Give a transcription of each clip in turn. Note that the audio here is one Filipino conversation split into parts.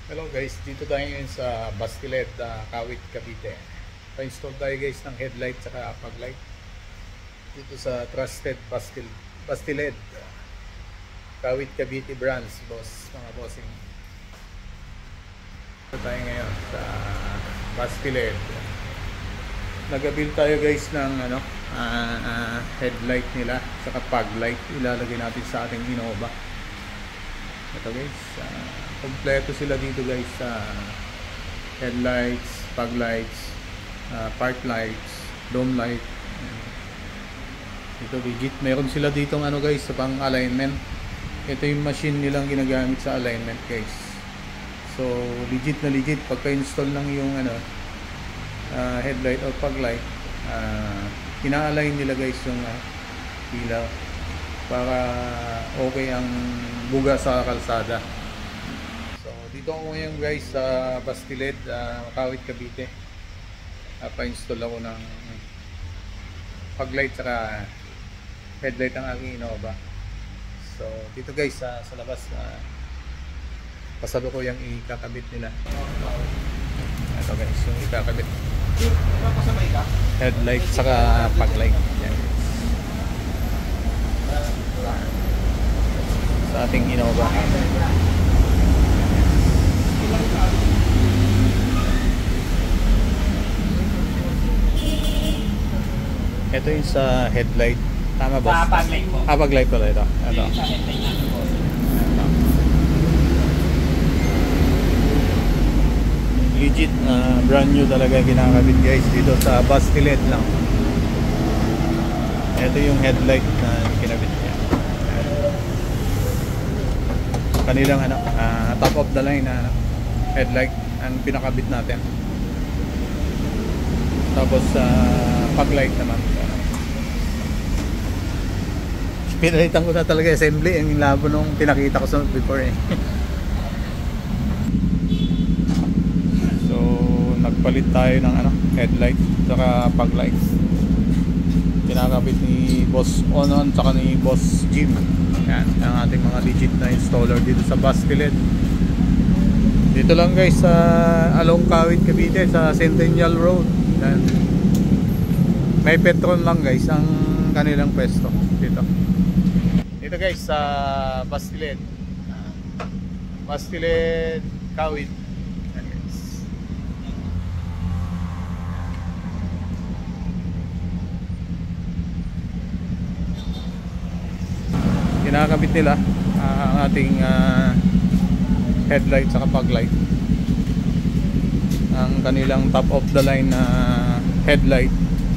Hello guys, dito tayo ngayon sa Bastilet, Kawit, Cavite. Pa-install tayo guys ng headlight at fog light dito sa Trusted Bastilet, Kawit, Cavite branch, boss, mga bossing. Dito tayo ngayon sa Bastilet. Nag-build tayo guys ng headlight nila at fog light. Ilalagay natin sa ating Innova. Ito guys, kompleto sila dito guys sa headlights, fog lights, park lights, dome light. Ito legit, meron sila ditong guys sa pang alignment. Ito yung machine nilang ginagamit sa alignment guys. So legit na legit pagka-install lang yung headlight or fog light, ina-align nila guys yung ilaw para okay ang buga sa kalsada. So dito ako ngayon guys sa Bastilet, Kawit, Cavite. Pa-install ako ng fog light saka headlight ang aking Innova. So dito guys sa labas, pasado ko yung ikakabit nila. Ito guys yung ikakabit headlight saka fog light. Yan. Sa ating Innova. Ito yung sa headlight. Tama ba? Fog light po. Fog light pala ito. Ito. Sa headlight natin po. Legit brand new talaga ginakabit guys dito sa Bastilet lang. Ito yung headlight na kinabit niya. Kanilang top of the line na headlight ang pinakabit natin. Tapos fog light naman. Pinalitan ko na talaga assembly ang labo nung pinakita ko sa before So nagpalit tayo ng headlight saka fog light. Pinakabit ni Boss Onon saka ni Boss Jim. Yan ang ating mga legit na installer dito sa Bastilet. Dito lang guys sa along Kawit, Cavite sa Centennial Road. Yan. May Petron lang guys ang kanilang pwesto dito. Dito guys sa Bastilet, Bastilet, Kawit. Yan guys. Kinakabit nila ang ating headlight saka fog light. Ang kanilang top of the line na headlight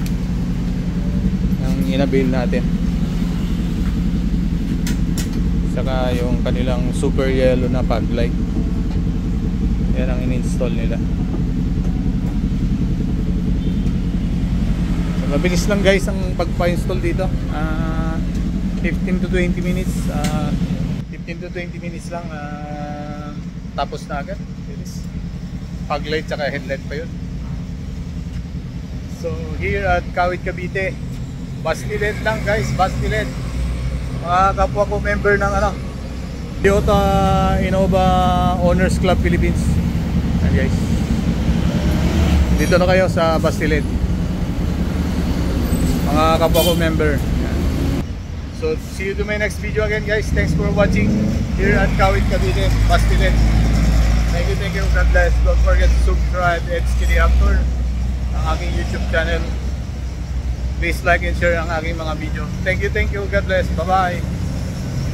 ang inabil natin, saka yung kanilang super yellow na fog light. Yan ang in-install nila. So, mabilis lang guys ang pagpa-install dito. 15 to 20 minutes 15 to 20 minutes lang, tapos na agad. Fog light saka headlight pa yun. So here at Kawit, Cavite, Bastilet lang guys, Bastilet. Mga kapwa ko member ng Toyota Innova Owners Club Philippines. Ayan guys, dito na kayo sa Bastilet, mga kapwa ko member. So see you to my next video again guys. Thanks for watching here at Kawit, Cavite, Bastilet. Thank you, God bless. Don't forget to subscribe. It's Kitty Raptor, ang aking YouTube channel. Please like and share ang aking mga video. Thank you, God bless. Bye bye.